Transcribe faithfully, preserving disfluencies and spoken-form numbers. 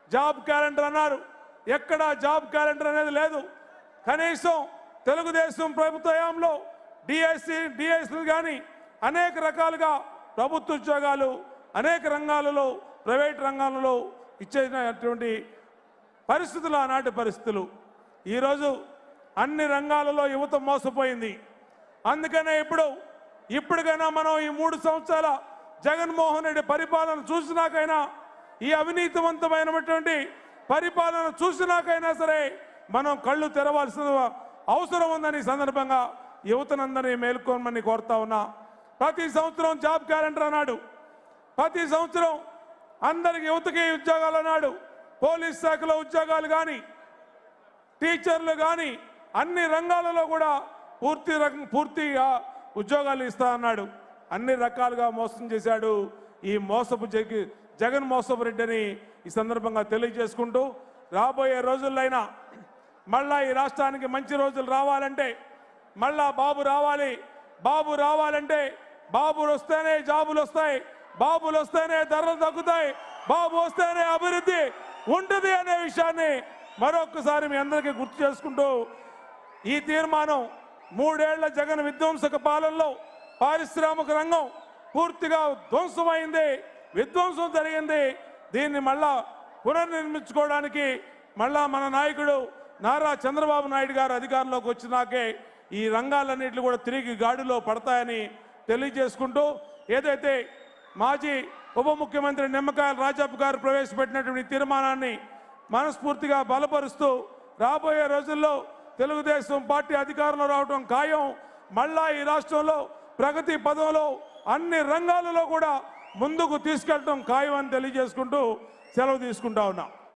Job calendar అన్నారు. ఎక్కడ job calendar అనేది లేదు. కనీసం తెలుగుదేశం ప్రభుత్వంలో డిఎస్సి డిఎస్సీలు కానీ అనేక రకాలుగా ప్రభుత్వ ఉద్యోగాలు అనేక రంగాలలో ప్రైవేట్ రంగాలలో ఇచ్చేటువంటి పరిస్థితులు ఆనాటి పరిస్థితులు. ఈరోజు అన్ని రంగాలలో యువత మోసపోయింది. అందుకనే ఇప్పుడు ఇప్పటికైనా మనం ఈ మూడు సంవత్సరాల జగన్మోహన్ రెడ్డి పరిపాలన చూసినాకైనా, ఈ అవినీతివంతమైనటువంటి పరిపాలన చూసినాకైనా సరే మనం కళ్ళు తెరవాల్సిన అవసరం ఉందని సందర్భంగా యువతనందరినీ మేల్కోమని కోరుతా ఉన్నా. ప్రతి సంవత్సరం జాబ్ క్యాలెండర్ అన్నాడు. ప్రతి సంవత్సరం అందరికి యువతకి ఉద్యోగాలు అన్నాడు. పోలీస్ శాఖలో ఉద్యోగాలు కానీ, టీచర్లు కానీ అన్ని రంగాలలో కూడా పూర్తి పూర్తిగా ఉద్యోగాలు ఇస్తా అన్నాడు. అన్ని రకాలుగా మోసం చేశాడు ఈ మోసపు జగ జగన్ మోసపు రెడ్డిని ఈ సందర్భంగా తెలియజేసుకుంటూ, రాబోయే రోజుల్లో మళ్ళా ఈ రాష్ట్రానికి మంచి రోజులు రావాలంటే, మళ్ళా బాబు రావాలి. బాబు రావాలంటే బాబు వస్తేనే జాబులు వస్తాయి, బాబులు వస్తేనే ధరలు తగ్గుతాయి, బాబు వస్తేనే అభివృద్ధి ఉంటుంది అనే విషయాన్ని మరొకసారి మీ అందరికీ గుర్తు చేసుకుంటూ, ఈ తీర్మానం మూడేళ్ల జగన్ విధ్వంసక పాలనలో పారిశ్రామిక రంగం పూర్తిగా ధ్వంసమైంది, విధ్వంసం జరిగింది. దీన్ని మళ్ళా పునర్నిర్మించుకోవడానికి మళ్ళా మన నాయకుడు నారా చంద్రబాబు నాయుడు గారు అధికారంలోకి వచ్చినాకే ఈ రంగాలన్నింటినీ కూడా తిరిగి గాడిలో పడతాయని తెలియజేసుకుంటూ, ఏదైతే మాజీ ఉప ముఖ్యమంత్రి నిమ్మకాయల రాజప్ప గారు ప్రవేశపెట్టినటువంటి తీర్మానాన్ని మనస్ఫూర్తిగా బలపరుస్తూ, రాబోయే రోజుల్లో తెలుగుదేశం పార్టీ అధికారంలో రావడం ఖాయం. మళ్ళా ఈ రాష్ట్రంలో ప్రగతి పదంలో అన్ని రంగాలలో కూడా ముందుకు తీసుకెళ్ళడం ఖాయం అని తెలియజేసుకుంటూ సెలవు తీసుకుంటా ఉన్నా.